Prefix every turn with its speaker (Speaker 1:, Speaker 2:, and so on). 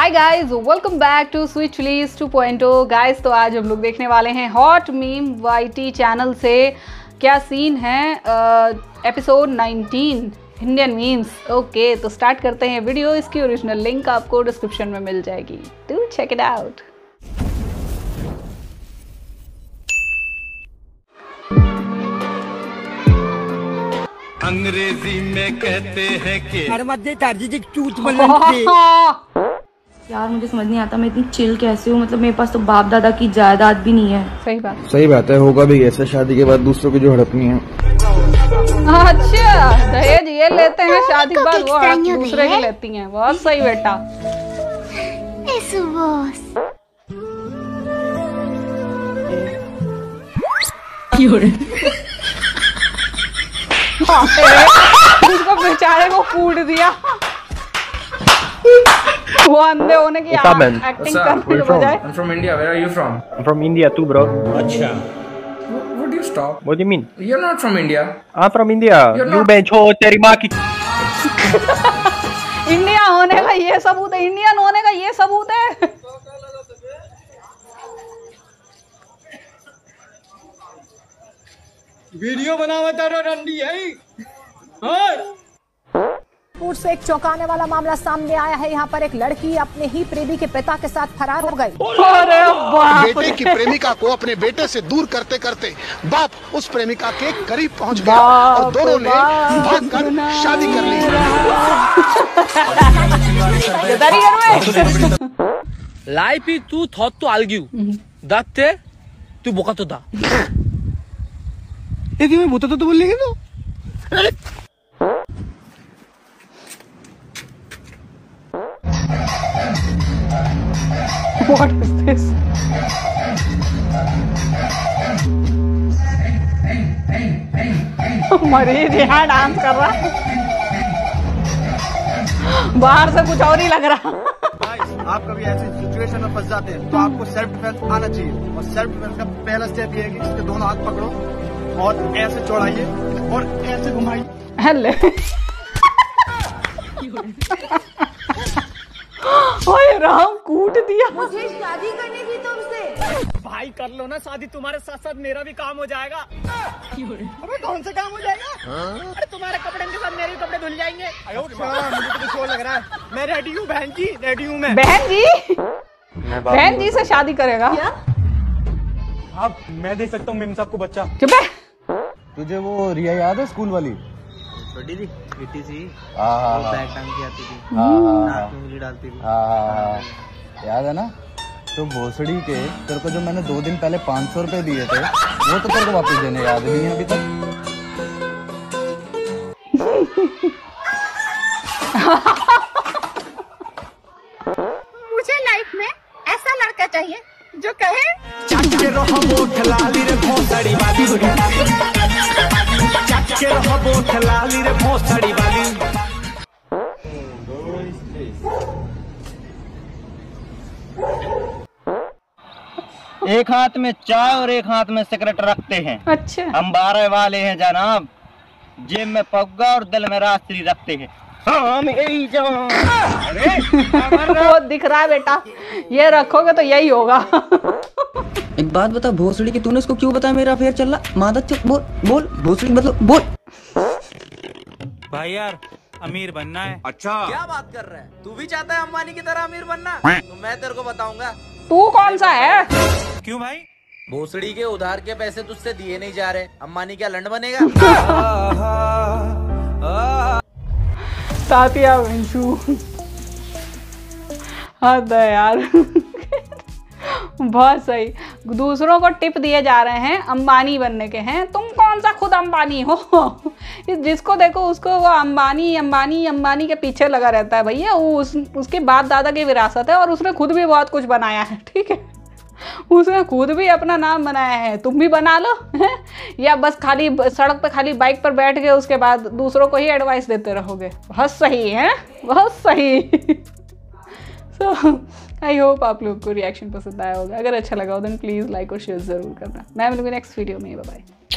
Speaker 1: Hi guys, welcome back to sweet chillies 2.0। Guys तो आज हम लोग देखने वाले हैं हॉट मीम वाईटी चैनल से क्या सीन है एपिसोड 19 इंडियन मीम्स। ओके तो स्टार्ट करते हैं वीडियो। इसकी ओरिजिनल लिंक आपको डिस्क्रिप्शन में मिल जाएगी, डू चेक इट आउट।
Speaker 2: अंग्रेजी में कहते हैं कि
Speaker 3: यार मुझे समझ नहीं आता मैं इतनी चिल कैसे हूँ। मतलब मेरे पास तो बाप दादा की जायदाद भी नहीं है।
Speaker 4: सही बात है, होगा भी ऐसे शादी के बाद दूसरों की जो हड़पनी है।
Speaker 1: अच्छा दहेज ये लेते हैं, शादी के बाद वो हड़प दूसरे की लेती हैं। बहुत सही बेटा। उसको बेचारे को कूट दिया। वो अंधे होने की एक्टिंग करने के बजाय।
Speaker 5: I'm from India. Where are you from?
Speaker 6: I'm from India too, bro.
Speaker 5: Acha. Would you stop?
Speaker 6: What do you mean?
Speaker 5: You're not from India.
Speaker 6: I'm from India. You bencho तेरी माँ की।
Speaker 1: इंडिया होने का ये सबूत है, इंडियन होने का ये सबूत है।
Speaker 4: वीडियो बनावा तारा रंडी है।
Speaker 7: से एक चौंकाने वाला मामला सामने आया है। यहाँ पर एक लड़की अपने ही प्रेमी के पिता के साथ फरार हो गई।
Speaker 1: अरे बाप रे।
Speaker 8: बेटे की प्रेमिका को अपने बेटे से दूर करते करते बाप उस प्रेमिका के करीब पहुंच गया और दोनों ने भागकर शादी कर ली।
Speaker 9: लाइफ तू थॉट तो आलगिव दाते तू बोका तो दा
Speaker 4: ये मैं बोता तो बोल लेंगे तो।
Speaker 1: What is this? मरीज यहाँ डांस कर रहा है, बाहर से कुछ और ही लग रहा।
Speaker 4: आप कभी ऐसी सिचुएशन में फंस जाते हैं तो आपको सेल्फ डिफेंस आना चाहिए। और सेल्फ डिफेंस का पहला स्टेप ये है कि इसके दोनों हाथ पकड़ो और ऐसे चौड़ाइए और ऐसे घुमाइए।
Speaker 1: हेले ओए राम कूट दिया।
Speaker 7: मुझे शादी करनी थी तुमसे।
Speaker 4: भाई कर लो ना शादी, तुम्हारे साथ साथ मेरा भी काम हो जाएगा। अबे कौन सा काम हो जाएगा? अरे तुम्हारे कपड़े के साथ मेरे कपड़े धुल जाएंगे। मुझे तो शोर लग रहा है। मैं रेडी हूँ बहन जी, रेडी हूँ मैं।
Speaker 1: बहन जी से शादी करेगा क्या?
Speaker 4: अब मैं दे सकता हूँ मेम साहब को बच्चा।
Speaker 1: चुप है।
Speaker 4: तुझे वो रिया याद है स्कूल वाली?
Speaker 9: छोटी थी बेटी सी
Speaker 4: हाँ
Speaker 9: बैग टांग के आती थी, नाक में उंगली डालती थी।
Speaker 4: याद है ना? तो भोसड़ी के तेरे को जो मैंने 2 दिन पहले 500 रुपए दिए थे वो तो तेरे को वापस देने याद नहीं है अभी तक।
Speaker 7: मुझे लाइफ में ऐसा लड़का चाहिए जो कहे
Speaker 6: एक हाथ में चाय और एक हाथ में सिगरेट रखते हैं।
Speaker 1: अच्छा
Speaker 6: हम 12 वाले हैं जनाब, जेब में पग्गा और दिल में रात्रि रखते हैं। हम यही
Speaker 1: वो दिख रहा है बेटा, ये रखोगे तो यही होगा।
Speaker 10: एक बात बता भोसड़ी की, तूने उसको क्यों बताया मेरा अफेयर चल रहा? मादा बोल बोल भोसड़ी मतलब बोल।
Speaker 9: भाई यार अमीर बनना है।
Speaker 2: अच्छा
Speaker 9: क्या बात कर रहा है? तू भी चाहता है अंबानी की तरह अमीर बनना? तो मैं तेरे को बताऊंगा।
Speaker 1: तू कौन सा है?
Speaker 9: क्यों भाई? भोसड़ी के उधार के पैसे तुझसे दिए नहीं जा रहे, अंबानी क्या लंड बनेगा?
Speaker 1: तातिया वंशु हद है यार। बहुत सही। दूसरों को टिप दिए जा रहे हैं अंबानी बनने के हैं। तुम कौन सा खुद अंबानी हो? जिसको देखो उसको वो अंबानी अंबानी अंबानी के पीछे लगा रहता है भैया। उसके बाप दादा की विरासत है और उसने खुद भी बहुत कुछ बनाया है, ठीक है? उसने खुद भी अपना नाम बनाया है, तुम भी बना लो है? या बस खाली सड़क पे खाली बाइक पर बैठ के उसके बाद दूसरों को ही एडवाइस देते रहोगे? बहुत सही है, बहुत सही। सो आई होप आप लोग को रिएक्शन पसंद आया होगा। अगर अच्छा लगा हो देन प्लीज़ लाइक और शेयर ज़रूर करना। मैं मिलूंगी नेक्स्ट वीडियो में। Bye bye.